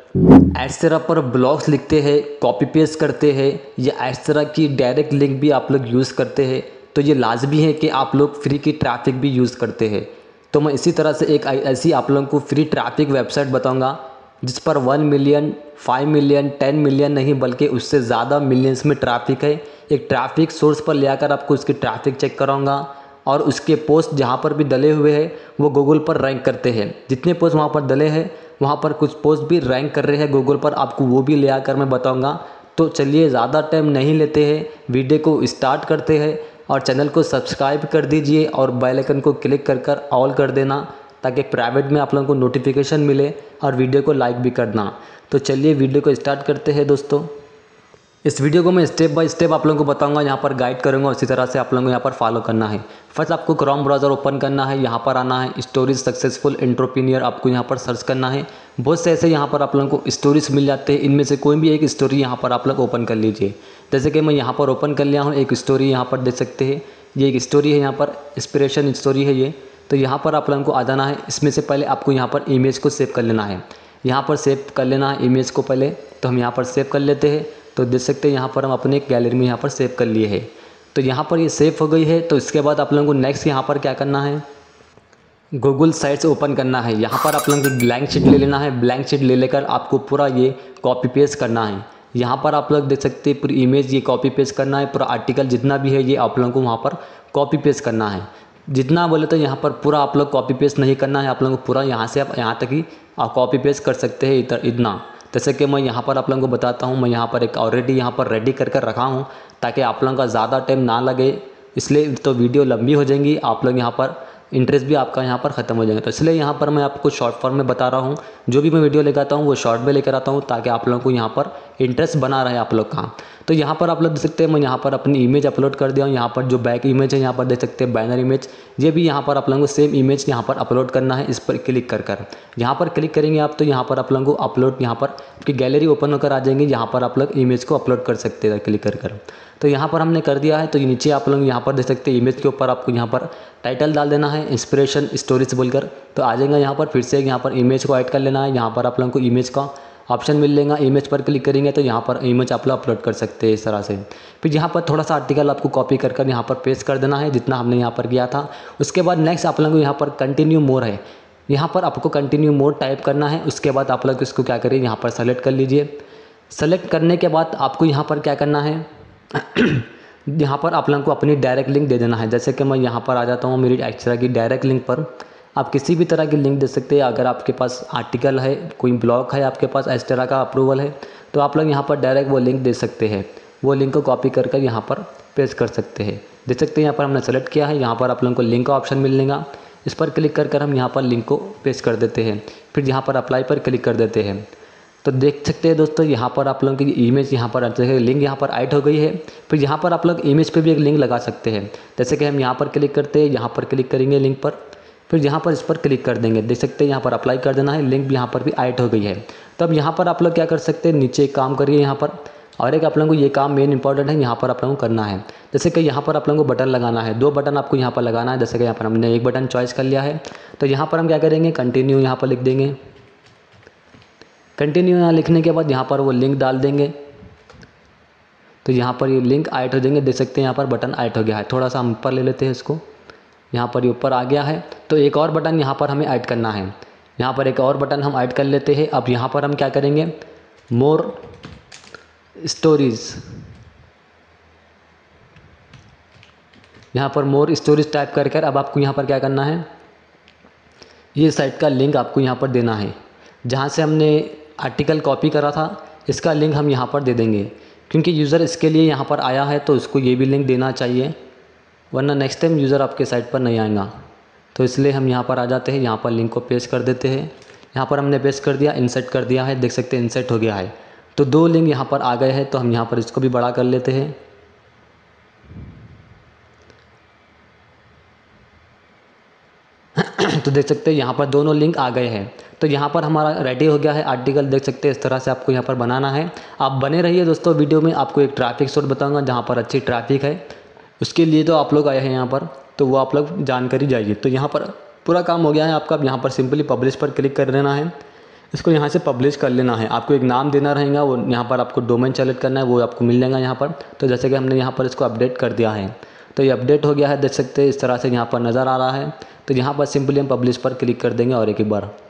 इस तरह पर ब्लॉग्स लिखते हैं, कॉपी पेस्ट करते हैं या इस तरह की डायरेक्ट लिंक भी आप लोग यूज़ करते हैं, तो ये लाजमी है कि आप लोग फ्री की ट्रैफिक भी यूज़ करते हैं। तो मैं इसी तरह से एक ऐसी आप लोगों को फ्री ट्रैफिक वेबसाइट बताऊंगा जिस पर 1 मिलियन, 5 मिलियन, 10 मिलियन नहीं बल्कि उससे ज़्यादा मिलियंस में ट्रैफिक है। एक ट्रैफिक सोर्स पर ले आकर आपको उसकी ट्रैफिक चेक कराऊंगा और उसके पोस्ट जहाँ पर भी डले हुए हैं वो गूगल पर रैंक करते हैं। जितने पोस्ट वहाँ पर डले हैं वहाँ पर कुछ पोस्ट भी रैंक कर रहे हैं गूगल पर, आपको वो भी ले आकर मैं बताऊंगा। तो चलिए ज़्यादा टाइम नहीं लेते हैं, वीडियो को स्टार्ट करते हैं और चैनल को सब्सक्राइब कर दीजिए और बेल आइकन को क्लिक कर ऑल कर देना ताकि प्राइवेट में आप लोगों को नोटिफिकेशन मिले और वीडियो को लाइक भी करना। तो चलिए वीडियो को स्टार्ट करते हैं दोस्तों। इस वीडियो को मैं स्टेप बाय स्टेप आप लोगों को बताऊंगा, यहाँ पर गाइड करूंगा, उसी तरह से आप लोगों को यहाँ पर फॉलो करना है। फर्स्ट आपको क्रोम ब्राउज़र ओपन करना है, यहाँ पर आना है स्टोरीज सक्सेसफुल एंटरप्रेन्योर, आपको यहाँ पर सर्च करना है। बहुत से ऐसे यहाँ पर आप लोगों को स्टोरीज मिल जाते हैं, इनमें से कोई भी एक स्टोरी यहाँ पर आप लोग ओपन कर लीजिए। जैसे कि मैं यहाँ पर ओपन कर लिया हूँ एक स्टोरी, यहाँ पर देख सकते हैं ये एक स्टोरी है, यहाँ पर इंस्पिरेशन स्टोरी है ये। तो यहाँ पर आप लोगों को आ जाना है। इसमें से पहले आपको यहाँ पर इमेज को सेव कर लेना है, यहाँ पर सेव कर लेना है इमेज को पहले। तो हम यहाँ पर सेव कर लेते हैं। तो देख सकते हैं यहाँ पर हम अपने गैलरी में यहाँ पर सेव कर लिए है। तो यहाँ पर ये सेव हो गई है। तो इसके बाद आप लोगों को नेक्स्ट यहाँ पर क्या करना है, गूगल साइट्स ओपन करना है। यहाँ पर आप लोगों को ब्लैंक शीट ले लेना है, ब्लैंक शीट ले लेकर आपको पूरा ये कॉपी पेस्ट करना है। यहाँ पर आप लोग देख सकते हैं पूरी इमेज ये कॉपी पेस्ट करना है, पूरा आर्टिकल जितना भी है ये आप लोगों को वहाँ पर कॉपी पेस्ट करना है। जितना बोले तो यहाँ पर पूरा आप लोग कॉपी पेस्ट नहीं करना है, आप लोगों को पूरा यहाँ से आप यहाँ तक ही आप कॉपी पेस्ट कर सकते हैं इतना। जैसे कि मैं यहाँ पर आप लोगों को बताता हूँ, मैं यहाँ पर एक ऑलरेडी यहाँ पर रेडी कर रखा हूँ ताकि आप लोगों का ज़्यादा टाइम ना लगे, इसलिए तो वीडियो लंबी हो जाएंगी, आप लोग यहाँ पर इंटरेस्ट भी आपका यहाँ पर ख़त्म हो जाएगा। तो इसलिए यहाँ पर मैं आपको शॉर्ट फॉर्म में बता रहा हूँ, जो भी मैं वीडियो लेकर आता हूँ वो शॉर्ट में लेकर आता हूँ ताकि आप लोगों को यहाँ पर इंटरेस्ट बना रहे आप लोग का। तो यहाँ पर आप लोग देख सकते हैं मैं यहाँ पर अपनी इमेज अपलोड कर दिया हूँ। यहाँ पर जो बैक इमेज है यहाँ पर देख सकते हैं बैनर इमेज, ये भी यहाँ पर आप लोगों को सेम इमेज यहाँ पर अपलोड करना है। इस पर क्लिक कर यहाँ पर क्लिक करेंगे आप तो यहाँ पर आप लोगों को अपलोड, यहाँ पर आपकी गैलरी ओपन होकर आ जाएंगी, यहाँ पर आप लोग इमेज को अपलोड कर सकते हैं क्लिक कर। तो यहाँ पर हमने कर दिया है। तो नीचे आप लोग यहाँ पर देख सकते हैं इमेज के ऊपर आपको यहाँ पर टाइटल डाल देना है इंस्पिरेशन स्टोरीज बोलकर, तो आ जाएगा। यहाँ पर फिर से यहाँ पर इमेज को ऐड कर लेना है, यहाँ पर आप लोगों को इमेज का ऑप्शन मिल लेगा, इमेज पर क्लिक करेंगे तो यहाँ पर इमेज आप लोग अपलोड कर सकते हैं इस तरह से। फिर यहाँ पर थोड़ा सा आर्टिकल आपको कॉपी कर यहाँ पर पेस्ट कर देना है जितना हमने यहाँ पर किया था। उसके बाद नेक्स्ट आप लोगों को यहाँ पर कंटिन्यू मोर है, यहाँ पर आपको कंटिन्यू मोर टाइप करना है। उसके बाद आप लोग इसको क्या करिए यहाँ पर सेलेक्ट कर लीजिए। सेलेक्ट करने के बाद आपको यहाँ पर क्या करना है यहाँ पर आप लोगों को अपनी डायरेक्ट लिंक दे देना है। जैसे कि मैं यहाँ पर आ जाता हूँ मेरी एक्स्ट्रा की डायरेक्ट लिंक पर, आप किसी भी तरह की लिंक दे सकते हैं। अगर आपके पास आर्टिकल है, कोई ब्लॉग है आपके पास, इस तरह का अप्रूवल है तो आप लोग यहाँ पर डायरेक्ट वो लिंक दे सकते हैं। वो लिंक को कॉपी कर यहाँ पर पेस्ट कर सकते हैं। देख सकते हैं यहाँ पर हमने सेलेक्ट किया है, यहाँ पर आप लोगों को लिंक का ऑप्शन मिलेगा, इस पर क्लिक कर हम यहाँ पर लिंक को पेस्ट कर देते हैं। फिर यहाँ पर अप्लाई पर क्लिक कर देते हैं। तो देख सकते हैं दोस्तों यहाँ पर आप लोगों की इमेज यहाँ पर लिंक यहाँ पर ऐड हो गई है। फिर यहाँ पर आप लोग इमेज पे भी एक लिंक लगा सकते हैं। जैसे कि हम यहाँ पर क्लिक करते हैं, यहाँ पर क्लिक करेंगे लिंक पर, फिर यहाँ पर इस पर क्लिक कर देंगे। देख सकते हैं यहाँ पर अप्लाई कर देना है, लिंक भी यहाँ पर भी ऐड हो गई है। तो अब यहाँ पर आप लोग क्या कर सकते हैं, नीचे एक काम करिए यहाँ पर, और एक आप लोगों को ये काम मेन इंपॉर्टेंट है यहाँ पर आप लोगों को करना है। जैसे कि यहाँ पर आप लोगों को बटन लगाना है, 2 बटन आपको यहाँ पर लगाना है। जैसे कि यहाँ पर हमने एक बटन चॉइस कर लिया है, तो यहाँ पर हम क्या करेंगे कंटिन्यू यहाँ पर लिख देंगे। कंटिन्यू यहाँ लिखने के बाद यहाँ पर वो लिंक डाल देंगे, तो यहाँ पर ये लिंक ऐड हो जाएंगे। देख सकते हैं यहाँ पर बटन ऐड हो गया है। थोड़ा सा हम ऊपर ले लेते हैं इसको, यहाँ पर ये ऊपर आ गया है। तो एक और बटन यहाँ पर हमें ऐड करना है, यहाँ पर एक और बटन हम ऐड कर लेते हैं। अब यहाँ पर हम क्या करेंगे, मोर स्टोरीज़, यहाँ पर मोर स्टोरीज टाइप कर अब आपको यहाँ पर क्या करना है, ये साइट का लिंक आपको यहाँ पर देना है। जहाँ से हमने आर्टिकल कॉपी करा था इसका लिंक हम यहाँ पर दे देंगे, क्योंकि यूज़र इसके लिए यहाँ पर आया है तो उसको ये भी लिंक देना चाहिए, वरना नेक्स्ट टाइम यूज़र आपके साइट पर नहीं आएगा। तो इसलिए हम यहाँ पर आ जाते हैं, यहाँ पर लिंक को पेस्ट कर देते हैं। यहाँ पर हमने पेस्ट कर दिया, इंसर्ट कर दिया है, देख सकते हैं इंसर्ट हो गया है। तो 2 लिंक यहाँ पर आ गए हैं, तो हम यहाँ पर इसको भी बड़ा कर लेते हैं। तो देख सकते हैं यहाँ पर दोनों लिंक आ गए हैं। तो यहाँ पर हमारा रेडी हो गया है आर्टिकल, देख सकते हैं इस तरह से आपको यहाँ पर बनाना है। आप बने रहिए दोस्तों, वीडियो में आपको एक ट्रैफिक सोर्स बताऊंगा जहाँ पर अच्छी ट्रैफिक है, उसके लिए तो आप लोग आए हैं यहाँ पर, तो वो आप लोग जानकारी जाइए। तो यहाँ पर पूरा काम हो गया है आपका। अब यहाँ पर सिंपली पब्लिश पर क्लिक कर देना है। इसको यहाँ से पब्लिश कर लेना है। आपको एक नाम देना रहेगा, वो यहाँ पर आपको डोमेन सेलेक्ट करना है, वो आपको मिल जाएगा यहाँ पर। तो जैसे कि हमने यहाँ पर इसको अपडेट कर दिया है, तो ये अपडेट हो गया है, देख सकते हैं इस तरह से यहाँ पर नज़र आ रहा है। तो यहाँ पर सिंपली हम पब्लिश पर क्लिक कर देंगे और एक बार,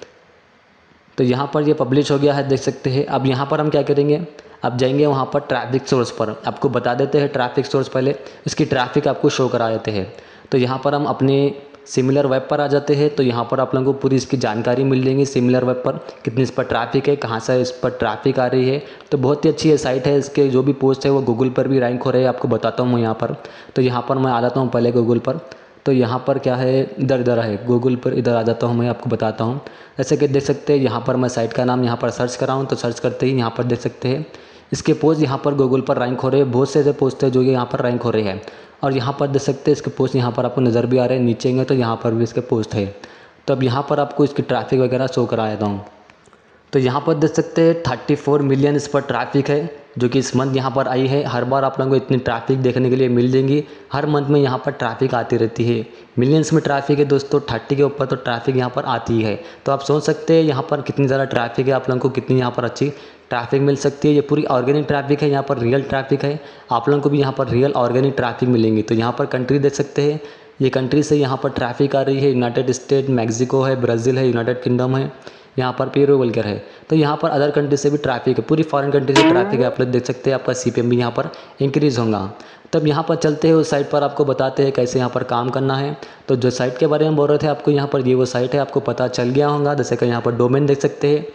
तो यहाँ पर ये पब्लिश हो गया है, देख सकते हैं। अब यहाँ पर हम क्या करेंगे, अब जाएंगे वहाँ पर ट्रैफिक सोर्स पर। आपको बता देते हैं ट्रैफिक सोर्स, पहले इसकी ट्रैफिक आपको शो करा देते हैं। तो यहाँ पर हम अपने सिमिलर वेब पर आ जाते हैं। तो यहाँ पर आप लोगों को पूरी इसकी जानकारी मिल जाएगी, सिमिलर वेब पर कितनी इस पर ट्रैफिक है, कहाँ से इस पर ट्रैफिक आ रही है। तो बहुत ही अच्छी ये साइट है, इसके जो भी पोस्ट है वो गूगल पर भी रैंक हो रहे हैं, आपको बताता हूँ मैं यहाँ पर। तो यहाँ पर मैं आ जाता हूँ पहले गूगल पर। तो यहाँ पर क्या है, इधर है गूगल पर, इधर आ जाता हूँ मैं, आपको बताता हूँ। जैसे कि देख सकते हैं यहाँ पर मैं साइट का नाम यहाँ पर सर्च कर रहा हूँ। तो सर्च करते ही यहाँ पर देख सकते हैं इसके पोस्ट यहाँ पर गूगल पर रैंक हो रहे हैं। बहुत से ऐसे पोस्ट है जो कि यहाँ पर रैंक हो रहे हैं। और यहाँ पर देख सकते हैं इसके पोस्ट यहाँ पर आपको नज़र भी आ रहे हैं, नीचे में तो यहाँ पर भी इसके पोस्ट है। तो अब यहाँ पर आपको इसकी ट्रैफिक वगैरह शो करा देता हूँ। तो यहाँ पर देख सकते हैं 34 मिलियन इस पर ट्रैफिक है, जो कि इस मंथ यहाँ पर आई है। हर बार आप लोगों को इतनी ट्रैफिक देखने के लिए मिल जाएंगी, हर मंथ में यहाँ पर ट्रैफिक आती रहती है। मिलियंस में ट्रैफिक है दोस्तों, 30 के ऊपर तो ट्रैफिक यहाँ पर आती है। तो आप सोच सकते हैं यहाँ पर कितनी ज़्यादा ट्रैफिक है, आप लोगों को कितनी यहाँ पर अच्छी ट्रैफिक मिल सकती है। ये पूरी ऑर्गेनिक ट्रैफिक है, यहाँ पर रियल ट्रैफिक है। आप लोगों को भी यहाँ पर रियल ऑर्गेनिक ट्रैफिक मिलेंगी। तो यहाँ पर कंट्री देख सकते हैं, ये कंट्री से यहाँ पर ट्रैफिक आ रही है। यूनाइटेड स्टेट, मैक्सिको है, ब्राज़ील है, यूनाइटेड किंगडम है, यहाँ पर पेरू वगैरह है। तो यहाँ पर अदर कंट्री से भी ट्रैफिक है, पूरी फॉरेन कंट्री से ट्रैफिक है। आप लोग देख सकते हैं आपका CPM भी यहाँ पर इंक्रीज़ होगा। तब यहाँ पर चलते हैं उस साइट पर, आपको बताते हैं कैसे यहाँ पर काम करना है। तो जो साइट के बारे में बोल रहे थे आपको, यहाँ पर ये वो साइट है, आपको पता चल गया होगा। जैसे कि यहाँ पर डोमेन देख सकते हैं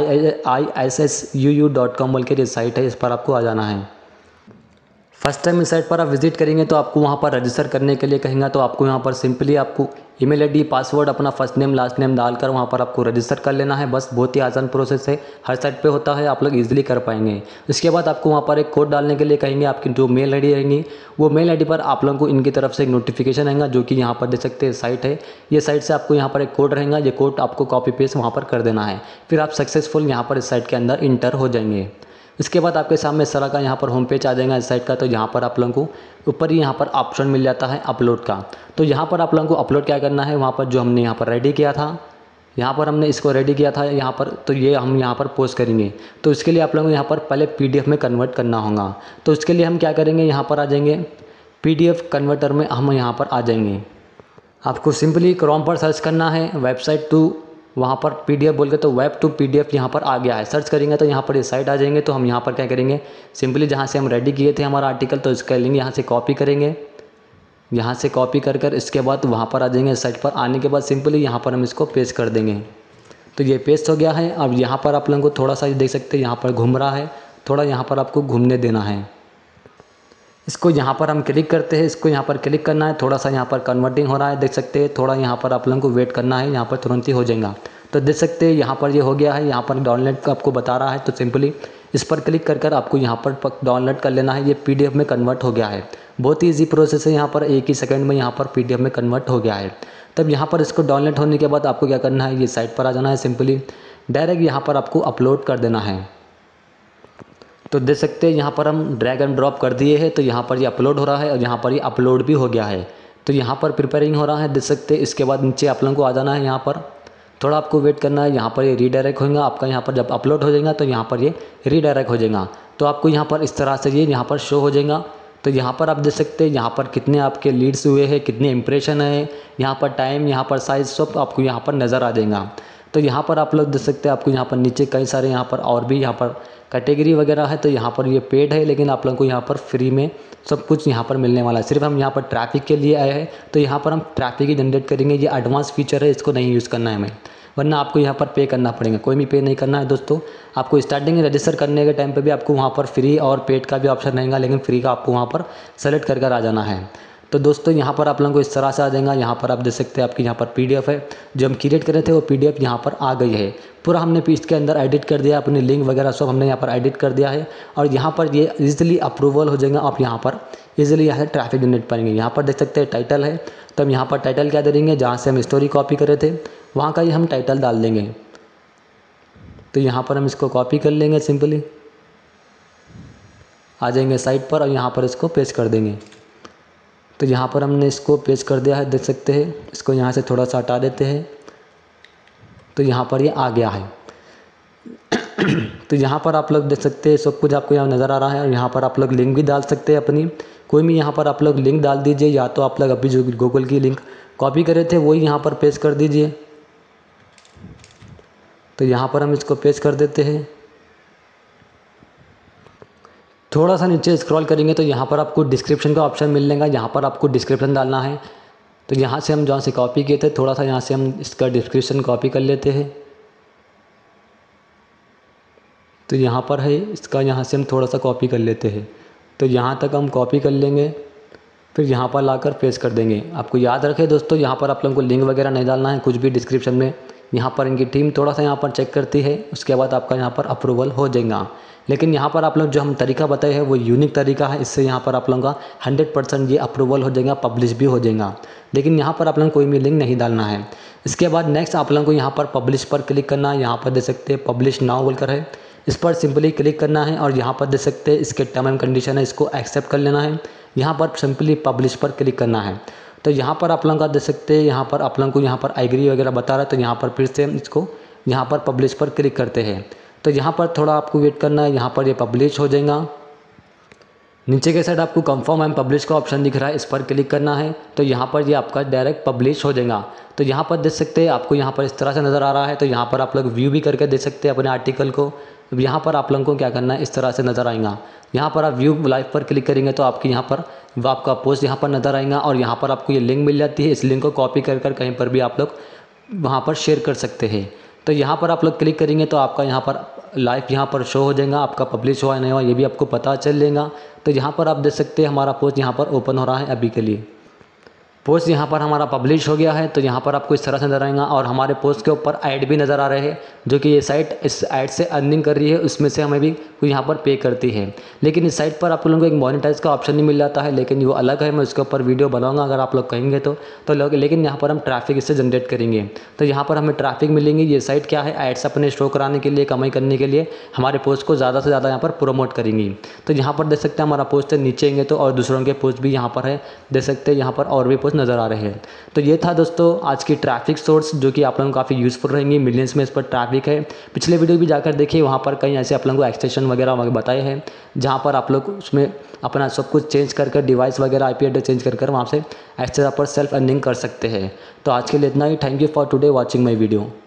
ISSUU.com बोल के ये साइट है, इस पर आपको आ जाना है। फर्स्ट टाइम इस साइट पर आप विजिट करेंगे तो आपको वहाँ पर रजिस्टर करने के लिए कहेंगे। तो आपको यहाँ पर सिंपली आपको ईमेल ID, पासवर्ड, अपना फर्स्ट नेम लास्ट नेम डालकर वहाँ पर आपको रजिस्टर कर लेना है। बस बहुत ही आसान प्रोसेस है, हर साइट पे होता है, आप लोग इजीली कर पाएंगे। इसके बाद आपको वहाँ पर एक कोड डालने के लिए कहेंगे। आपकी जो मेल ID रहेंगी, वो मेल ID पर आप लोगों को इनकी तरफ से एक नोटिफिकेशन रहेगा, जो कि यहाँ पर देख सकते हैं साइट है। ये साइट से आपको यहाँ पर एक कोड रहेगा, ये कोड आपको कॉपी पेस्ट वहाँ पर कर देना है। फिर आप सक्सेसफुल यहाँ पर इस साइट के अंदर इंटर हो जाएंगे। इसके बाद आपके सामने इस तरह का यहाँ पर होम पेज आ जाएगा इस साइट का। तो यहाँ पर आप लोगों को ऊपर ही यहाँ पर ऑप्शन मिल जाता है अपलोड का। तो यहाँ पर आप लोगों को अपलोड क्या करना है, वहाँ पर जो हमने यहाँ पर रेडी किया था, यहाँ पर हमने इसको रेडी किया था यहाँ पर, तो ये हम यहाँ पर पोस्ट करेंगे। तो इसके लिए आप लोगों को यहाँ पर पहले PDF में कन्वर्ट करना होगा। तो इसके लिए हम क्या करेंगे, यहाँ पर आ जाएंगे PDF कन्वर्टर में, हम यहाँ पर आ जाएंगे। आपको सिंपली क्रोम पर सर्च करना है वेबसाइट टू, वहाँ पर PDF बोल के, तो वेब टू PDF यहाँ पर आ गया है। सर्च करेंगे तो यहाँ पर ये साइट आ जाएंगे। तो हम यहाँ पर क्या करेंगे, सिंपली जहाँ से हम रेडी किए थे हमारा आर्टिकल, तो इसका लिंक यहाँ से कॉपी करेंगे। यहाँ से कॉपी कर इसके बाद वहाँ पर आ जाएंगे। इस साइट पर आने के बाद सिंपली यहाँ पर हम इसको पेस्ट कर देंगे। तो ये पेस्ट हो गया है। अब यहाँ पर आप लोगों को थोड़ा सा देख सकते हैं यहाँ पर घूम रहा है, थोड़ा यहाँ पर आपको घूमने देना है। इसको यहाँ पर हम क्लिक करते हैं, इसको यहाँ पर क्लिक करना है। थोड़ा सा यहाँ पर कन्वर्टिंग हो रहा है, देख सकते हैं। थोड़ा यहाँ पर आप लोगों को वेट करना है, यहाँ पर तुरंत ही हो जाएगा। तो देख सकते हैं यहाँ पर ये हो गया है। यहाँ पर डाउनलोड का आपको बता रहा है, तो सिंपली इस पर क्लिक कर आपको यहाँ पर डाउनलोड कर लेना है। ये PDF में कन्वर्ट हो गया है। बहुत ही ईजी प्रोसेस है, यहाँ पर 1 ही सेकंड में यहाँ पर PDF में कन्वर्ट हो गया है। तब यहाँ पर इसको डाउनलोड होने के बाद आपको क्या करना है, ये साइट पर आ जाना है। सिंपली डायरेक्ट यहाँ पर आपको अपलोड कर देना है। तो देख सकते हैं यहाँ पर हम ड्रैग एंड ड्रॉप कर दिए हैं। तो यहाँ पर ये अपलोड हो रहा है और यहाँ पर ये अपलोड भी हो गया है। तो यहाँ पर प्रिपेयरिंग हो रहा है, देख सकते हैं। इसके बाद नीचे आप लोगों को आ जाना है, यहाँ पर थोड़ा आपको वेट करना है। यहाँ पर ये रीडायरेक्ट होगा आपका, यहाँ पर जब अपलोड हो जाएगा तो यहाँ पर ये रीडायरेक्ट हो जाएगा। तो आपको यहाँ पर इस तरह से ये यहाँ पर शो हो जाएगा। तो यहाँ पर आप देख सकते हैं यहाँ पर कितने आपके लीड्स हुए हैं, कितने इंप्रेशन है, यहाँ पर टाइम, यहाँ पर साइज, सब आपको यहाँ पर नज़र आ जाएगा। तो यहाँ पर आप लोग देख सकते हैं आपको यहाँ पर नीचे कई सारे यहाँ पर और भी यहाँ पर कैटेगरी वगैरह है। तो यहाँ पर ये पेड है, लेकिन आप लोगों को यहाँ पर फ्री में सब कुछ यहाँ पर मिलने वाला है। सिर्फ हम यहाँ पर ट्रैफिक के लिए आए हैं, तो यहाँ पर हम ट्रैफिक ही जनरेट करेंगे। ये एडवांस फीचर है, इसको नहीं यूज़ करना है हमें, वरना आपको यहाँ पर पे करना पड़ेगा। कोई भी पे नहीं करना है दोस्तों। आपको स्टार्टिंग में रजिस्टर करने के टाइम पे भी आपको वहाँ पर फ्री और पेड का भी ऑप्शन रहेगा, लेकिन फ्री का आपको वहाँ पर सेलेक्ट कर आ जाना है। तो दोस्तों यहाँ पर आप लोगों को इस तरह से आ जाएगा। यहाँ पर आप देख सकते हैं आपकी यहाँ पर PDF है, जो हम क्रिएट करे थे वो PDF यहाँ पर आ गई है। पूरा हमने पीस के अंदर एडिट कर दिया, अपने लिंक वगैरह सब हमने यहाँ पर एडिट कर दिया है। और यहाँ पर ये ईजिली अप्रूवल हो जाएगा। आप यहाँ पर ईजिली यहाँ ट्रैफिक जनरेट पाएंगे। यहाँ पर देख सकते हैं टाइटल है, तो हम यहाँ पर टाइटल क्या दे देंगे, जहाँ से हम स्टोरी कॉपी करे थे वहाँ का ही हम टाइटल डाल देंगे। तो यहाँ पर हम इसको कॉपी कर लेंगे, सिंपली आ जाएंगे साइट पर और यहाँ पर इसको पेस्ट कर देंगे। तो यहाँ पर हमने इसको पेस्ट कर दिया है, देख सकते हैं। इसको यहाँ से थोड़ा सा हटा देते हैं, तो यहाँ पर ये आ गया है। तो यहाँ पर आप लोग देख सकते हैं सब कुछ आपको यहाँ नज़र आ रहा है। और यहाँ पर आप लोग लिंक भी डाल सकते हैं अपनी, कोई भी यहाँ पर आप लोग लिंक डाल दीजिए, या तो आप लोग अभी जो गूगल की लिंक कॉपी करे थे वही यहाँ पर पेस्ट कर दीजिए। तो यहाँ पर हम इसको पेस्ट कर देते हैं। थोड़ा सा नीचे स्क्रॉल करेंगे तो यहाँ पर आपको डिस्क्रिप्शन का ऑप्शन मिल जाएगा, यहाँ पर आपको डिस्क्रिप्शन डालना है। तो यहाँ से हम जहाँ से कॉपी किए थे थोड़ा सा यहाँ से हम इसका डिस्क्रिप्शन कॉपी कर लेते हैं। तो यहाँ पर है इसका, यहाँ से हम थोड़ा सा कॉपी कर लेते हैं। तो यहाँ तक हम कॉपी कर लेंगे, फिर यहाँ पर लाकर पेस्ट कर देंगे। आपको याद रखें दोस्तों, यहाँ पर आप लोगों को लिंक वगैरह नहीं डालना है कुछ भी डिस्क्रिप्शन में। यहाँ पर इनकी टीम थोड़ा सा यहाँ पर चेक करती है, उसके बाद आपका यहाँ पर अप्रूवल हो जाएगा। लेकिन यहाँ पर आप लोग जो हम तरीका बताए हैं वो यूनिक तरीका है, इससे यहाँ पर आप लोगों का 100% ये अप्रूवल हो जाएगा, पब्लिश भी हो जाएगा। लेकिन यहाँ पर आप लोगों को कोई भी लिंक नहीं डालना है। इसके बाद नेक्स्ट आप लोगों को यहाँ पर पब्लिश पर क्लिक करना है। यहाँ पर देख सकते हैं पब्लिश नाउ बोलकर है, इस पर सिंपली क्लिक करना है। और यहाँ पर देख सकते हैं इसके टर्म एंड कंडीशन है, इसको एक्सेप्ट कर लेना है। यहाँ पर सिंपली पब्लिश पर क्लिक करना है। तो यहाँ पर आप लोगों का देख सकते हैं, यहाँ पर आप लोगों को यहाँ पर एग्री वगैरह बता रहा है। तो यहाँ पर फिर से इसको यहाँ पर पब्लिश पर क्लिक करते हैं। तो यहाँ पर थोड़ा आपको वेट करना है, यहाँ पर ये पब्लिश हो जाएगा। नीचे के साइड आपको कंफर्म एंड पब्लिश का ऑप्शन दिख रहा है, इस पर क्लिक करना है। तो यहाँ पर ये आपका डायरेक्ट पब्लिश हो जाएगा। तो यहाँ पर देख सकते हैं आपको यहाँ पर इस तरह से नज़र आ रहा है। तो यहाँ पर आप लोग व्यू भी करके देख सकते हैं अपने आर्टिकल को। यहाँ पर आप लोगों को क्या करना है, इस तरह से नज़र आएगा। यहाँ पर आप व्यू लाइव पर क्लिक करेंगे तो आपकी यहाँ पर वो आपका पोस्ट यहाँ पर नज़र आएगा। और यहाँ पर आपको ये लिंक मिल जाती है, इस लिंक को कॉपी कर कहीं पर भी आप लोग वहाँ पर शेयर कर सकते हैं। तो यहाँ पर आप लोग क्लिक करेंगे तो आपका यहाँ पर लाइव यहाँ पर शो हो जाएगा, आपका पब्लिश हुआ नहीं हुआ ये भी आपको पता चल जाएगा। तो यहाँ पर आप देख सकते हैं हमारा पोस्ट यहाँ पर ओपन हो रहा है अभी के लिए। पोस्ट यहाँ पर हमारा पब्लिश हो गया है। तो यहाँ पर आपको इस तरह से नजर आएगा। और हमारे पोस्ट के ऊपर ऐड भी नज़र आ रहे हैं, जो कि ये साइट इस ऐड से अर्निंग कर रही है, उसमें से हमें भी यहाँ पर पे करती है। लेकिन इस साइट पर आप लोगों को एक मोनेटाइज का ऑप्शन नहीं मिल जाता है, लेकिन वो अलग है, मैं उसके ऊपर वीडियो बनाऊंगा अगर आप लोग कहेंगे तो लोग। लेकिन यहाँ पर हम ट्रैफिक इससे जनरेट करेंगे। तो यहाँ पर हमें ट्रैफिक मिलेंगे। ये साइट क्या है, एड्स अपने शो कराने के लिए, कमाई करने के लिए हमारे पोस्ट को ज़्यादा से ज़्यादा यहाँ पर प्रोमोट करेंगी। तो यहाँ पर देख सकते हैं हमारा पोस्ट है, नीचे आएंगे तो और दूसरों के पोस्ट भी यहाँ पर है, देख सकते हैं यहाँ पर और भी पोस्ट नज़र आ रहे हैं। तो ये था दोस्तों आज की ट्रैफिक सोर्स, जो कि आप लोगों को काफ़ी यूज़फुल रहेंगी। मिलियंस में इस पर ट्रैफिक है। पिछले वीडियो भी जाकर देखिए, वहाँ पर कहीं ऐसे आप लोगों को एक्सटेंशन वगैरह बताए हैं, जहाँ पर आप लोग उसमें अपना सब कुछ चेंज कर डिवाइस वगैरह IP एड्रेस चेंज कर वहाँ से एक्स्ट्रा पर सेल्फ अर्निंग कर सकते हैं। तो आज के लिए इतना ही। Thank you for today watching my video.